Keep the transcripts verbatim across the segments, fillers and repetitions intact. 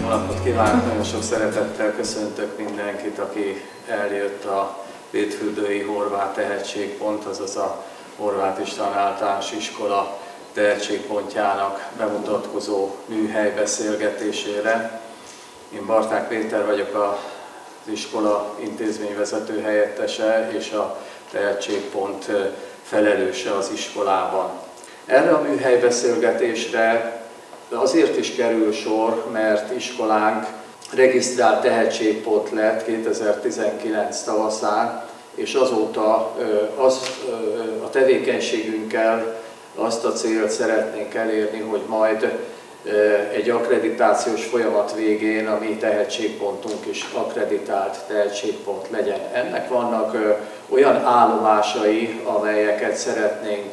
Jó napot kívánok! Nagyon sok szeretettel köszöntök mindenkit, aki eljött a Védfürdői Horváth Tehetségpont, azaz a Horváth István Általános Iskola tehetségpontjának bemutatkozó műhely beszélgetésére. Én Barták Péter vagyok, az iskola intézményvezető helyettese és a tehetségpont felelőse az iskolában. Erre a műhely beszélgetésre azért is kerül sor, mert iskolánk regisztrált tehetségpont lett kétezer-tizenkilenc tavaszán, és azóta az, a tevékenységünkkel azt a célt szeretnénk elérni, hogy majd egy akkreditációs folyamat végén a mi tehetségpontunk is akkreditált tehetségpont legyen. Ennek vannak olyan állomásai, amelyeket szeretnénk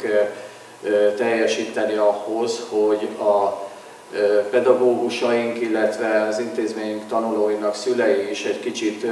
teljesíteni ahhoz, hogy a pedagógusaink, illetve az intézményünk tanulóinak szülei is egy kicsit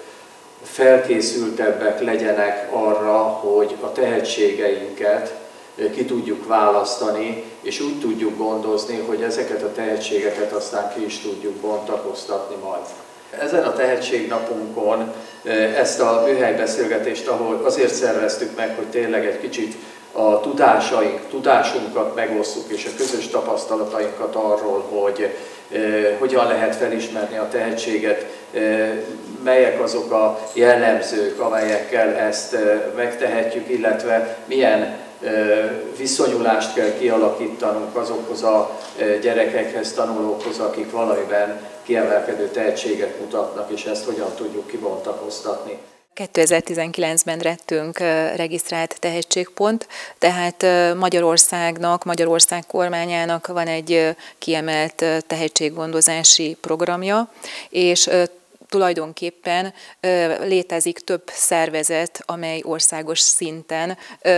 felkészültebbek legyenek arra, hogy a tehetségeinket ki tudjuk választani, és úgy tudjuk gondozni, hogy ezeket a tehetségeket aztán ki is tudjuk bontakoztatni majd. Ezen a tehetségnapunkon ezt a műhelybeszélgetést, ahol azért szerveztük meg, hogy tényleg egy kicsit a tudásaink, tudásunkat megosztjuk, és a közös tapasztalatainkat arról, hogy eh, hogyan lehet felismerni a tehetséget, eh, melyek azok a jellemzők, amelyekkel ezt eh, megtehetjük, illetve milyen eh, viszonyulást kell kialakítanunk azokhoz a eh, gyerekekhez, tanulókhoz, akik valamiben kiemelkedő tehetséget mutatnak, és ezt hogyan tudjuk kibontakoztatni. kétezer-tizenkilencben lettünk regisztrált tehetségpont, tehát Magyarországnak, Magyarország kormányának van egy kiemelt tehetséggondozási programja, és tulajdonképpen létezik több szervezet, amely országos szinten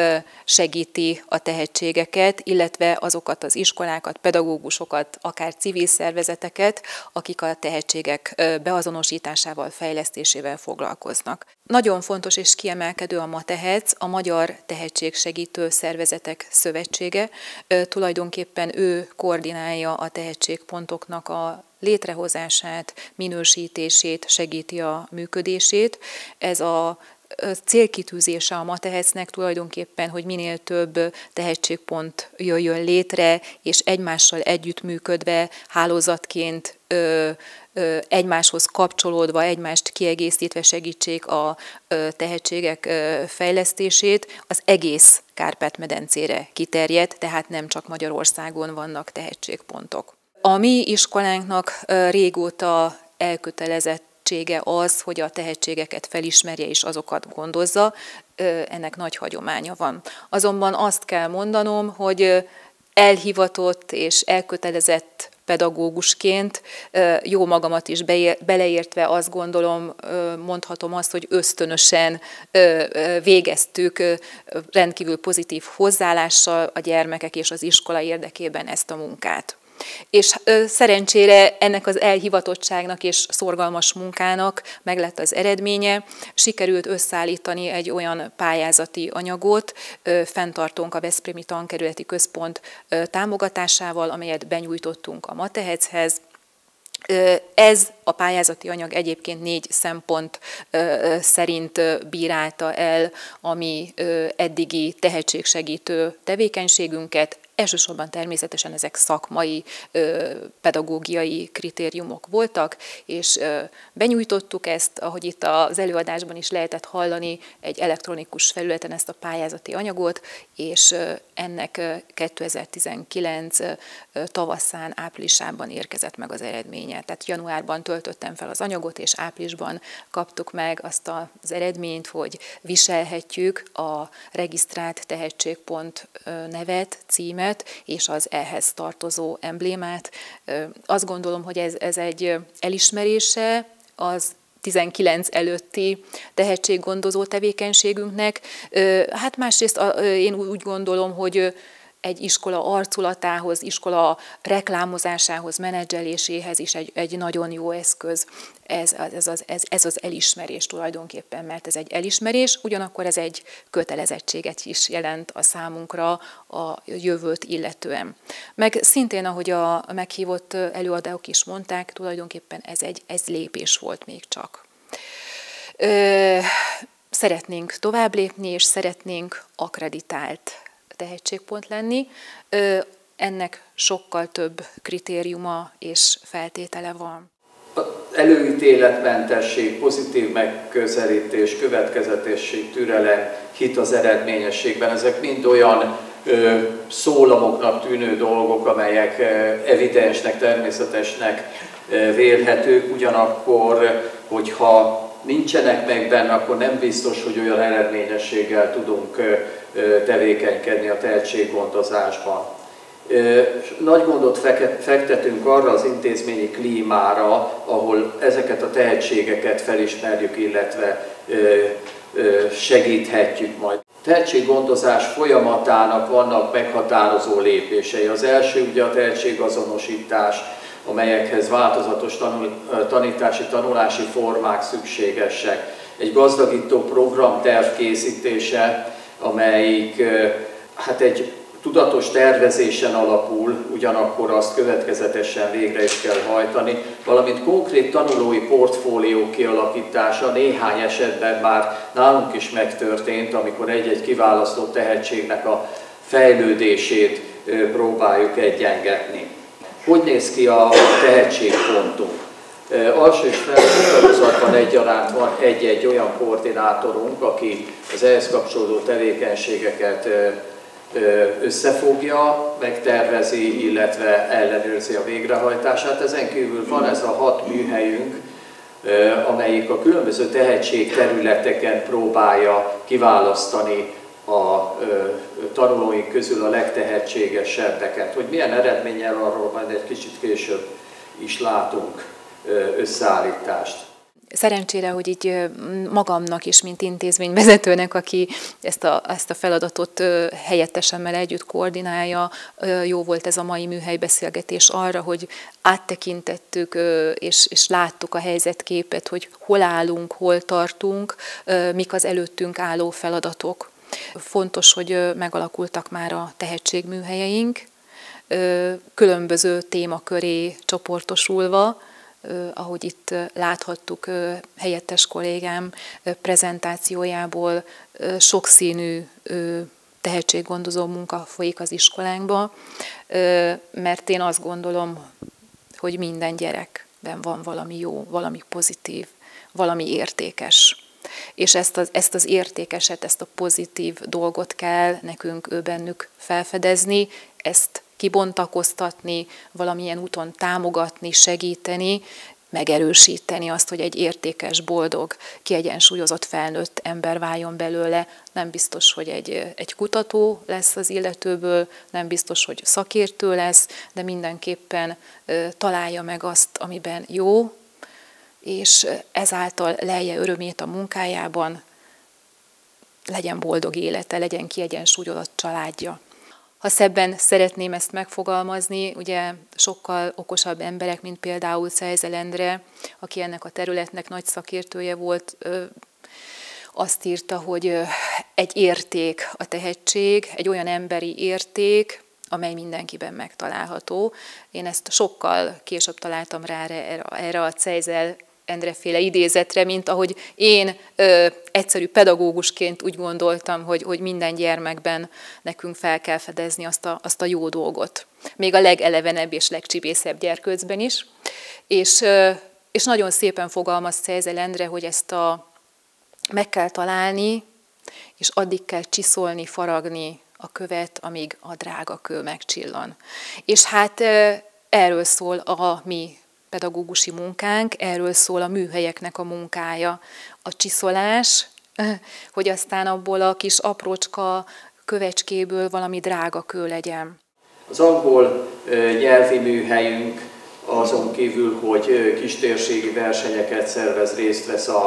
segíti a tehetségeket, illetve azokat az iskolákat, pedagógusokat, akár civil szervezeteket, akik a tehetségek beazonosításával, fejlesztésével foglalkoznak. Nagyon fontos és kiemelkedő a MATEHEC, a Magyar Tehetségsegítő Szervezetek Szövetsége. Tulajdonképpen ő koordinálja a tehetségpontoknak a létrehozását, minősítését, segíti a működését. Ez a célkitűzése a MATEHEC-nek tulajdonképpen, hogy minél több tehetségpont jöjjön létre, és egymással együttműködve, hálózatként ö, ö, egymáshoz kapcsolódva, egymást kiegészítve segítsék a ö, tehetségek ö, fejlesztését, az egész Kárpát-medencére kiterjed, tehát nem csak Magyarországon vannak tehetségpontok. A mi iskolánknak régóta elkötelezettsége az, hogy a tehetségeket felismerje és azokat gondozza, ennek nagy hagyománya van. Azonban azt kell mondanom, hogy elhivatott és elkötelezett pedagógusként, jó magamat is beleértve azt gondolom, mondhatom azt, hogy ösztönösen végeztük rendkívül pozitív hozzáállással a gyermekek és az iskola érdekében ezt a munkát. És szerencsére ennek az elhivatottságnak és szorgalmas munkának meglett az eredménye. Sikerült összeállítani egy olyan pályázati anyagot, fenntartónk a Veszprémi Tankerületi Központ támogatásával, amelyet benyújtottunk a MATEHEC-hez. Ez a pályázati anyag egyébként négy szempont szerint bírálta el a mi eddigi tehetségsegítő tevékenységünket. Elsősorban természetesen ezek szakmai, pedagógiai kritériumok voltak, és benyújtottuk ezt, ahogy itt az előadásban is lehetett hallani, egy elektronikus felületen ezt a pályázati anyagot, és ennek kétezer-tizenkilenc tavaszán, áprilisában érkezett meg az eredménye. Tehát januárban töltöttem fel az anyagot, és áprilisban kaptuk meg azt az eredményt, hogy viselhetjük a regisztrált tehetségpont nevet, címet, és az ehhez tartozó emblémát. Azt gondolom, hogy ez, ez egy elismerése az tizenkilenc előtti tehetséggondozó tevékenységünknek. Hát másrészt én úgy gondolom, hogy egy iskola arculatához, iskola reklámozásához, menedzseléséhez is egy, egy nagyon jó eszköz. Ez, ez, az, ez, ez az elismerés tulajdonképpen, mert ez egy elismerés, ugyanakkor ez egy kötelezettséget is jelent a számunkra a jövőt illetően. Meg szintén, ahogy a meghívott előadók is mondták, tulajdonképpen ez egy ez lépés volt még csak. Ö, szeretnénk tovább lépni, és szeretnénk akkreditált tehetségpont lenni. Ö, ennek sokkal több kritériuma és feltétele van. Előítéletmentesség, pozitív megközelítés, következetesség, türelem, hit az eredményességben, ezek mind olyan ö, szólamoknak tűnő dolgok, amelyek ö, evidensnek, természetesnek ö, vélhetők, ugyanakkor, hogyha nincsenek meg benne, akkor nem biztos, hogy olyan eredményességgel tudunk ö, ö, tevékenykedni a tehetséggondozásban. Nagy gondot fektetünk arra az intézményi klímára, ahol ezeket a tehetségeket felismerjük, illetve segíthetjük majd. A tehetséggondozás folyamatának vannak meghatározó lépései. Az első ugye a tehetségazonosítás, amelyekhez változatos tanul, tanítási, tanulási formák szükségesek. Egy gazdagító programterv készítése, amelyik hát egy tudatos tervezésen alapul, ugyanakkor azt következetesen végre is kell hajtani, valamint konkrét tanulói portfólió kialakítása néhány esetben már nálunk is megtörtént, amikor egy-egy kiválasztott tehetségnek a fejlődését próbáljuk egyengetni. Hogy néz ki a tehetségpontunk? Alsó és felső tagozatban egyaránt van egy-egy olyan koordinátorunk, aki az ehhez kapcsolódó tevékenységeket összefogja, megtervezi, illetve ellenőrzi a végrehajtását. Ezen kívül van ez a hat műhelyünk, amelyik a különböző tehetségterületeken próbálja kiválasztani a tanulóink közül a legtehetségesebbeket. Hogy milyen eredménnyel, arról majd egy kicsit később is látunk összeállítást. Szerencsére, hogy így magamnak is, mint intézményvezetőnek, aki ezt a, ezt a feladatot helyettesemmel együtt koordinálja, jó volt ez a mai műhelybeszélgetés arra, hogy áttekintettük és, és láttuk a helyzetképet, hogy hol állunk, hol tartunk, mik az előttünk álló feladatok. Fontos, hogy megalakultak már a tehetségműhelyeink, különböző témaköré csoportosulva, ahogy itt láthattuk helyettes kollégám prezentációjából, sokszínű tehetséggondozó munka folyik az iskolánkba, mert én azt gondolom, hogy minden gyerekben van valami jó, valami pozitív, valami értékes. És ezt az, ezt az értékeset, ezt a pozitív dolgot kell nekünk ő bennük felfedezni, ezt kibontakoztatni, valamilyen úton támogatni, segíteni, megerősíteni azt, hogy egy értékes, boldog, kiegyensúlyozott felnőtt ember váljon belőle. Nem biztos, hogy egy, egy kutató lesz az illetőből, nem biztos, hogy szakértő lesz, de mindenképpen ö, találja meg azt, amiben jó, és ezáltal lelje örömét a munkájában, legyen boldog élete, legyen kiegyensúlyozott családja. Ha szebben szeretném ezt megfogalmazni, ugye sokkal okosabb emberek, mint például Czejzel Endre, aki ennek a területnek nagy szakértője volt, azt írta, hogy egy érték a tehetség, egy olyan emberi érték, amely mindenkiben megtalálható. Én ezt sokkal később találtam rá erre, erre a Czejzel Endre-féle idézetre, mint ahogy én ö, egyszerű pedagógusként úgy gondoltam, hogy, hogy minden gyermekben nekünk fel kell fedezni azt a, azt a jó dolgot. Még a legelevenebb és legcsibészebb gyerkőcben is. És, ö, és nagyon szépen fogalmaz Czejzel Endre, hogy ezt a, meg kell találni, és addig kell csiszolni, faragni a követ, amíg a drága kő megcsillan. És hát ö, erről szól a mi pedagógusi munkánk, erről szól a műhelyeknek a munkája, a csiszolás, hogy aztán abból a kis aprócska kövecskéből valami drága kő legyen. Az angol nyelvi műhelyünk azon kívül, hogy kistérségi versenyeket szervez, részt vesz a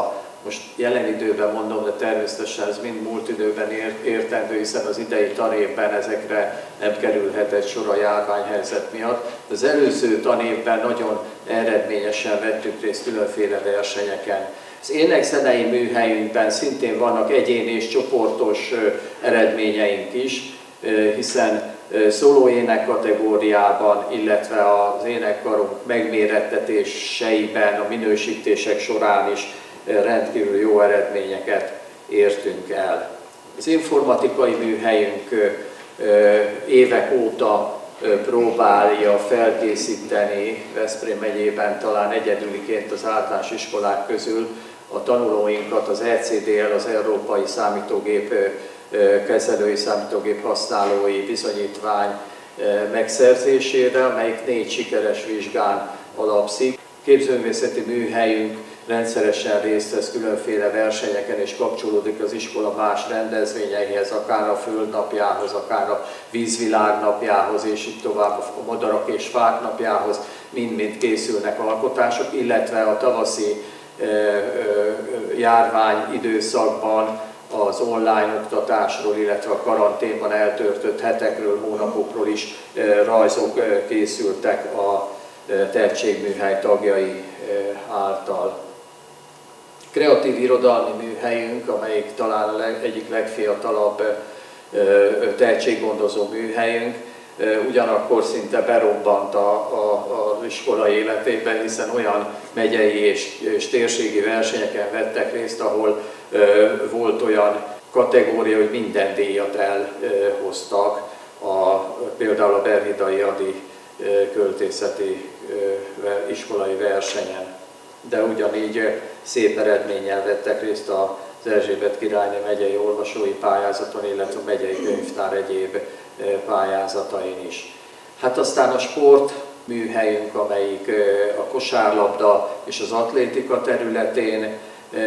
Most jelen időben mondom, de természetesen ez mind múlt időben értendő, hiszen az idei tanévben ezekre nem kerülhetett sor a járványhelyzet miatt. Az előző tanévben nagyon eredményesen vettük részt különféle versenyeken. Az ének-zenei műhelyünkben szintén vannak egyéni és csoportos eredményeink is, hiszen szólóének kategóriában, illetve az énekkarunk megmérettetéseiben, a minősítések során is rendkívül jó eredményeket értünk el. Az informatikai műhelyünk évek óta próbálja felkészíteni Veszprém megyében talán egyedüliként az általános iskolák közül a tanulóinkat az E C D L, az Európai Számítógép Kezelői Számítógép Használói Bizonyítvány megszerzésére, amelyik négy sikeres vizsgán alapszik. Képzőművészeti műhelyünk rendszeresen részt vesz különféle versenyeken és kapcsolódik az iskola más rendezvényeihez, akár a Földnapjához, akár a Vízvilágnapjához, és így tovább a Madarak és Fák napjához, mind-mind készülnek alkotások, illetve a tavaszi járvány időszakban az online oktatásról, illetve a karanténban eltöltött hetekről, hónapokról is rajzok készültek a tehetségműhely tagjai által. Kreatív irodalmi műhelyünk, amelyik talán egyik legfiatalabb tehetséggondozó műhelyünk, ugyanakkor szinte berobbant az iskola életében, hiszen olyan megyei és, és térségi versenyeken vettek részt, ahol volt olyan kategória, hogy minden díjat elhoztak, a, például a Berhidai Ady költészeti iskolai versenyen. De ugyanígy szép eredménnyel vettek részt az Erzsébet királyné megyei olvasói pályázaton, illetve a megyei könyvtár egyéb pályázatain is. Hát aztán a sport műhelyünk, amelyik a kosárlabda és az atlétika területén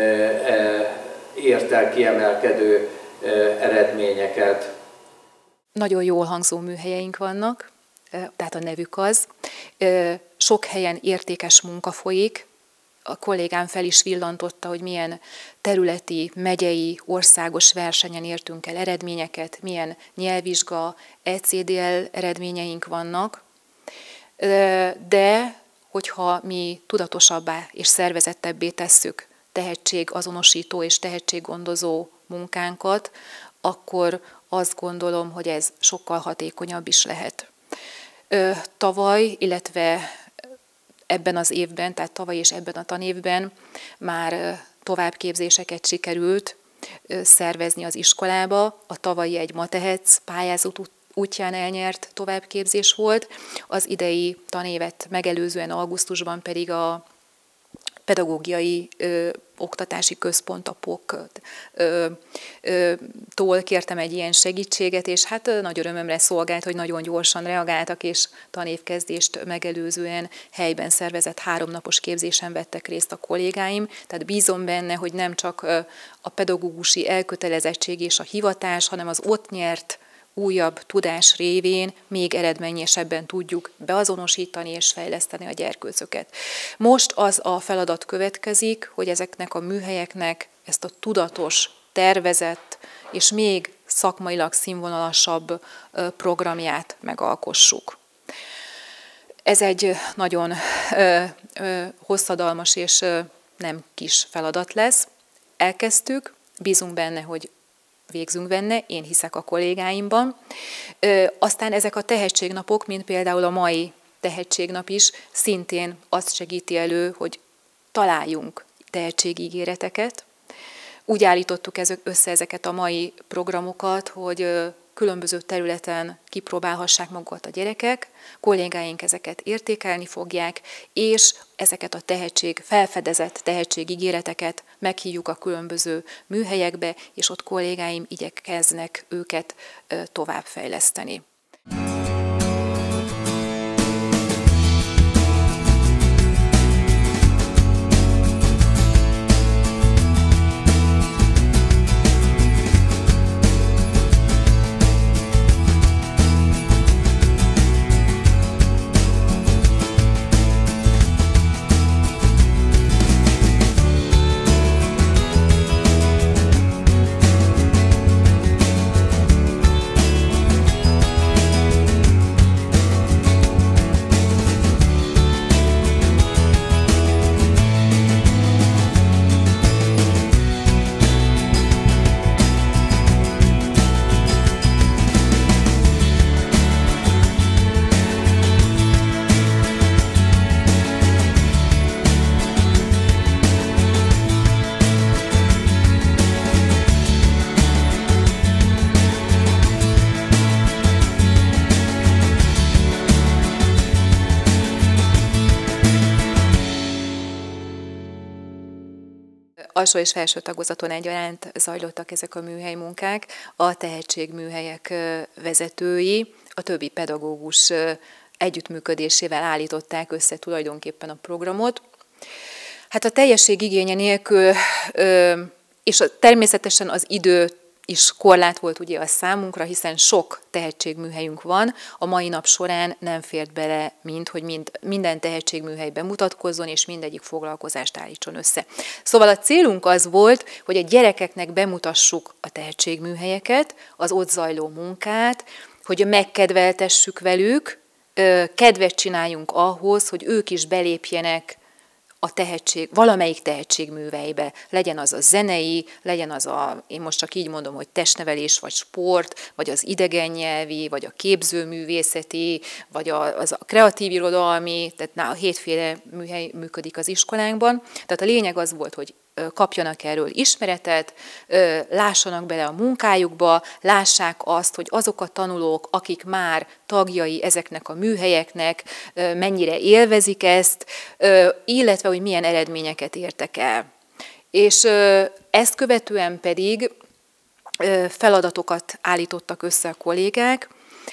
ért el kiemelkedő eredményeket. Nagyon jól hangzó műhelyeink vannak, tehát a nevük az. Sok helyen értékes munka folyik. A kollégám fel is villantotta, hogy milyen területi, megyei, országos versenyen értünk el eredményeket, milyen nyelvvizsga, E C D L eredményeink vannak. De hogyha mi tudatosabbá és szervezettebbé tesszük tehetségazonosító és tehetséggondozó munkánkat, akkor azt gondolom, hogy ez sokkal hatékonyabb is lehet. Tavaly, illetve ebben az évben, tehát tavaly és ebben a tanévben már továbbképzéseket sikerült szervezni az iskolába. A tavalyi egy Matehec pályázat útján elnyert továbbképzés volt, az idei tanévet megelőzően augusztusban pedig a pedagógiai ö, oktatási központ, a P O K-tól kértem egy ilyen segítséget, és hát nagy örömömre szolgált, hogy nagyon gyorsan reagáltak, és tanévkezdést megelőzően helyben szervezett háromnapos képzésen vettek részt a kollégáim, tehát bízom benne, hogy nem csak a pedagógusi elkötelezettség és a hivatás, hanem az ott nyert újabb tudás révén még eredményesebben tudjuk beazonosítani és fejleszteni a gyerkőcöket. Most az a feladat következik, hogy ezeknek a műhelyeknek ezt a tudatos, tervezett és még szakmailag színvonalasabb programját megalkossuk. Ez egy nagyon hosszadalmas és nem kis feladat lesz. Elkezdtük, bízunk benne, hogy végzünk benne, én hiszek a kollégáimban. Aztán ezek a tehetségnapok, mint például a mai tehetségnap is, szintén azt segíti elő, hogy találjunk tehetségígéreteket. Úgy állítottuk össze ezeket a mai programokat, hogy különböző területen kipróbálhassák magukat a gyerekek, kollégáink ezeket értékelni fogják, és ezeket a tehetség, felfedezett tehetségígéreteket meghívjuk a különböző műhelyekbe, és ott kollégáim igyekeznek őket továbbfejleszteni. alsó és felső tagozaton egyaránt zajlottak ezek a műhelymunkák. A tehetségműhelyek vezetői, a többi pedagógus együttműködésével állították össze tulajdonképpen a programot. Hát a teljesség igénye nélkül, és természetesen az idő is korlát volt ugye a számunkra, hiszen sok tehetségműhelyünk van, a mai nap során nem fért bele mind, hogy mind, minden tehetségműhely bemutatkozzon, és mindegyik foglalkozást állítson össze. Szóval a célunk az volt, hogy a gyerekeknek bemutassuk a tehetségműhelyeket, az ott zajló munkát, hogy megkedveltessük velük, kedvet csináljunk ahhoz, hogy ők is belépjenek a tehetség, valamelyik tehetségműveibe, legyen az a zenei, legyen az a, én most csak így mondom, hogy testnevelés, vagy sport, vagy az idegennyelvi, vagy a képzőművészeti, vagy a, az a kreatív irodalmi, tehát na, a hétféle műhely működik az iskolánkban. Tehát a lényeg az volt, hogy kapjanak erről ismeretet, lássanak bele a munkájukba, lássák azt, hogy azok a tanulók, akik már tagjai ezeknek a műhelyeknek, mennyire élvezik ezt, illetve hogy milyen eredményeket értek el. És ezt követően pedig feladatokat állítottak össze a kollégák.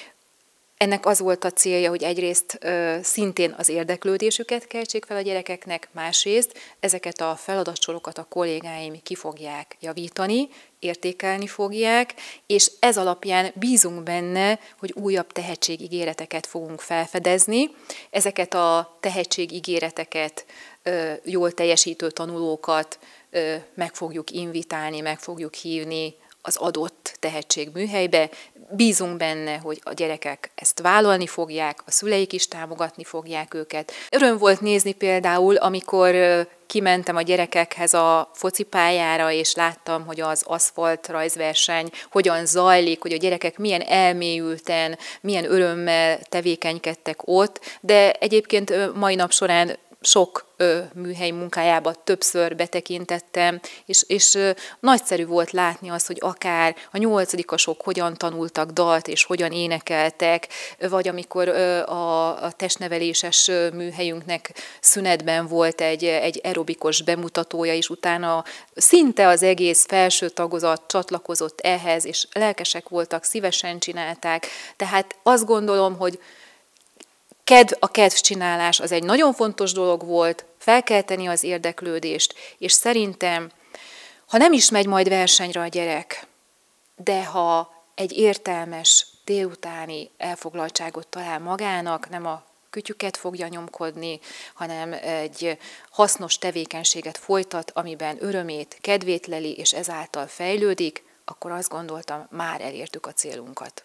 Ennek az volt a célja, hogy egyrészt szintén az érdeklődésüket keltsék fel a gyerekeknek, másrészt ezeket a feladatsorokat a kollégáim ki fogják javítani, értékelni fogják, és ez alapján bízunk benne, hogy újabb tehetségígéreteket fogunk felfedezni. Ezeket a tehetségígéreteket, jól teljesítő tanulókat meg fogjuk invitálni, meg fogjuk hívni az adott tehetségműhelybe. Bízunk benne, hogy a gyerekek ezt vállalni fogják, a szüleik is támogatni fogják őket. Öröm volt nézni például, amikor kimentem a gyerekekhez a focipályára, és láttam, hogy az aszfalt rajzverseny hogyan zajlik, hogy a gyerekek milyen elmélyülten, milyen örömmel tevékenykedtek ott, de egyébként mai nap során sok ö, műhely munkájába többször betekintettem, és, és ö, nagyszerű volt látni azt, hogy akár a nyolcadikosok hogyan tanultak dalt, és hogyan énekeltek, vagy amikor ö, a, a testneveléses műhelyünknek szünetben volt egy, egy aerobikos bemutatója, és utána szinte az egész felső tagozat csatlakozott ehhez, és lelkesek voltak, szívesen csinálták. Tehát azt gondolom, hogy Kedv, a kedvcsinálás az egy nagyon fontos dolog volt, felkelteni az érdeklődést, és szerintem, ha nem is megy majd versenyre a gyerek, de ha egy értelmes délutáni elfoglaltságot talál magának, nem a kütyüket fogja nyomkodni, hanem egy hasznos tevékenységet folytat, amiben örömét, kedvét leli, és ezáltal fejlődik, akkor azt gondoltam, már elértük a célunkat.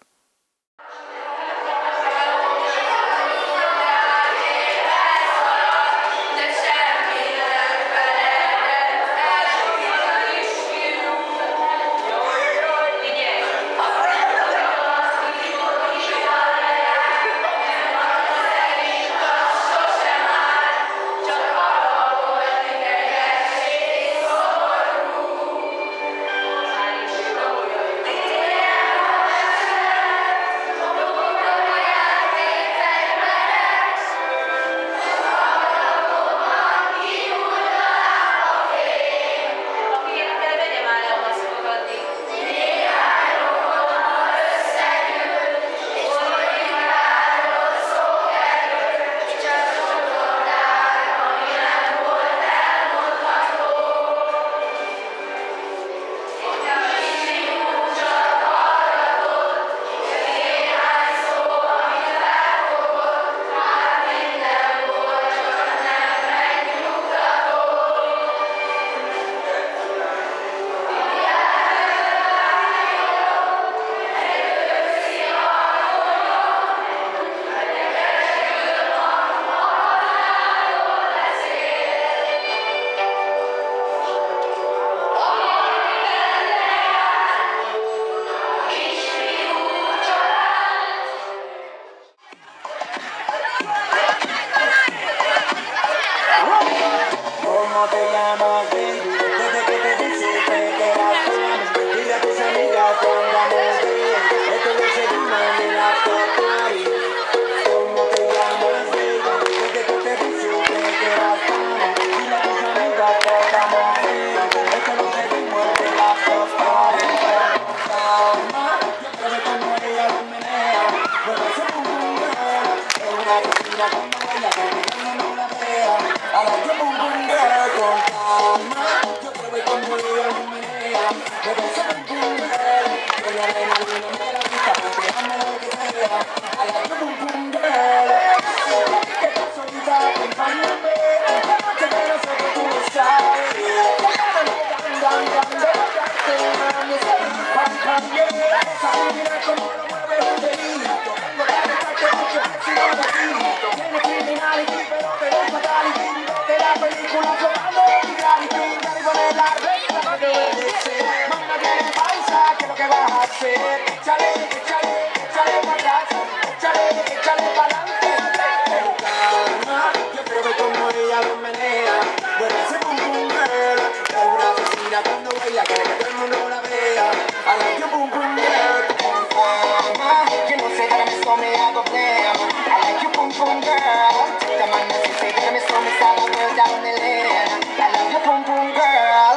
I like your boom boom girl con calma. Yo quiero ver cómo ella lo menea. Me parece boom boom girl. Ella adrenalina me la quita porque amo lo que sea. I like your boom boom girl. Que casualidad, acompáñame. Esta noche de nosotros tú lo sabes. Dam, dam, dam, dam, mami, pam, pam, yeah. Mira cómo lo mueve un delito. Tengo que dejarte mucho éxito de ti. Tienes criminality, pero te doy fatality. De la película flotando en reality. Cargo de la reina para que obedecer. Mami, no tienes pausa, ¿qué es lo que vas a hacer? Échale, échale, échale para atrás. Échale, échale para adelante. Pero calma, yo quiero ver cómo ella lo menea. Mueve ese pum pum girl. Es una asesina cuando baila, quiere que todo el mundo la vea. I like your boom boom girl. You know, say that I'm so me, I go blame. I like your boom boom girl. The man that say that I'm so me, I go girl down the lane. I love your boom boom girl.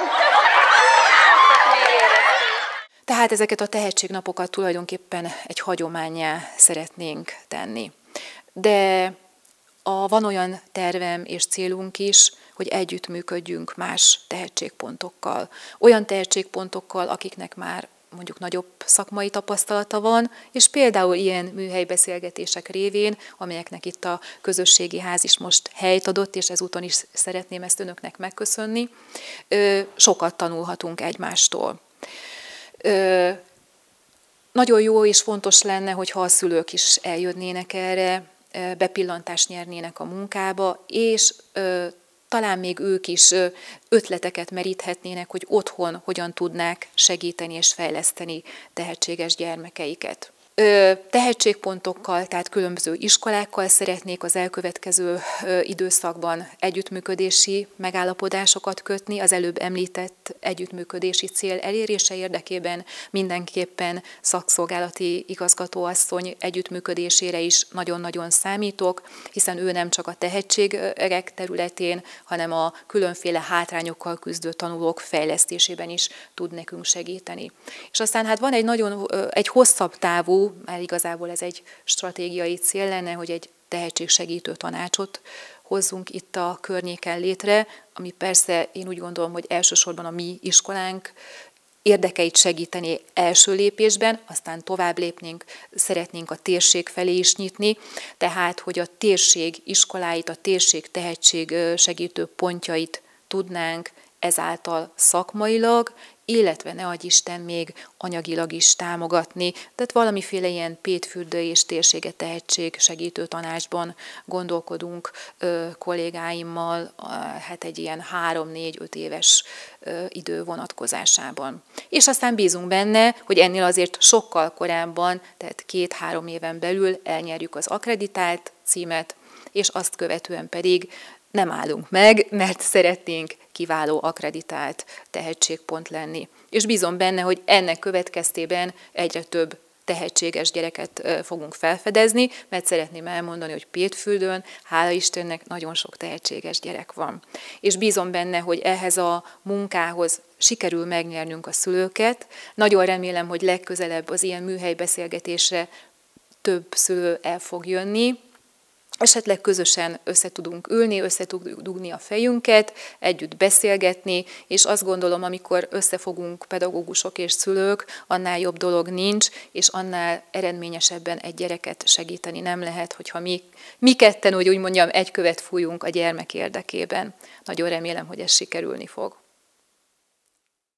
Tehát ezeket a tehetségnapokat tulajdonképpen egy hagyománnyá szeretnénk tenni. De a, van olyan tervem és célunk is, hogy együttműködjünk más tehetségpontokkal. Olyan tehetségpontokkal, akiknek már mondjuk nagyobb szakmai tapasztalata van, és például ilyen műhelybeszélgetések révén, amelyeknek itt a közösségi ház is most helyt adott, és ezúton is szeretném ezt önöknek megköszönni, sokat tanulhatunk egymástól. Nagyon jó és fontos lenne, hogyha a szülők is eljönnének erre, bepillantást nyernének a munkába, és talán még ők is ötleteket meríthetnének, hogy otthon hogyan tudnák segíteni és fejleszteni tehetséges gyermekeiket. Tehetségpontokkal, tehát különböző iskolákkal szeretnék az elkövetkező időszakban együttműködési megállapodásokat kötni. Az előbb említett együttműködési cél elérése érdekében mindenképpen szakszolgálati igazgatóasszony együttműködésére is nagyon-nagyon számítok, hiszen ő nem csak a tehetségek területén, hanem a különféle hátrányokkal küzdő tanulók fejlesztésében is tud nekünk segíteni. És aztán hát van egy nagyon egy hosszabb távú, mert igazából ez egy stratégiai cél lenne, hogy egy tehetségsegítő tanácsot hozzunk itt a környéken létre, ami persze én úgy gondolom, hogy elsősorban a mi iskolánk érdekeit segíteni első lépésben, aztán tovább lépnénk, szeretnénk a térség felé is nyitni, tehát hogy a térség iskoláit, a térség tehetségsegítő pontjait tudnánk ezáltal szakmailag, illetve ne adj Isten még anyagilag is támogatni. Tehát valamiféle ilyen Pétfürdő és térsége tehetség segítő tanácsban gondolkodunk ö, kollégáimmal, ö, hát egy ilyen három-négy-öt éves ö, idő vonatkozásában. És aztán bízunk benne, hogy ennél azért sokkal korábban, tehát két-három éven belül elnyerjük az akkreditált címet, és azt követően pedig nem állunk meg, mert szeretnénk kiváló akkreditált tehetségpont lenni. És bízom benne, hogy ennek következtében egyre több tehetséges gyereket fogunk felfedezni, mert szeretném elmondani, hogy Pétfürdőn, hála Istennek, nagyon sok tehetséges gyerek van. És bízom benne, hogy ehhez a munkához sikerül megnyernünk a szülőket. Nagyon remélem, hogy legközelebb az ilyen műhelybeszélgetésre több szülő el fog jönni, esetleg közösen össze tudunk ülni, össze tudjuk dugni a fejünket, együtt beszélgetni, és azt gondolom, amikor összefogunk pedagógusok és szülők, annál jobb dolog nincs, és annál eredményesebben egy gyereket segíteni nem lehet, hogyha mi, mi ketten, úgy, úgy mondjam, egy követ fújunk a gyermek érdekében. Nagyon remélem, hogy ez sikerülni fog.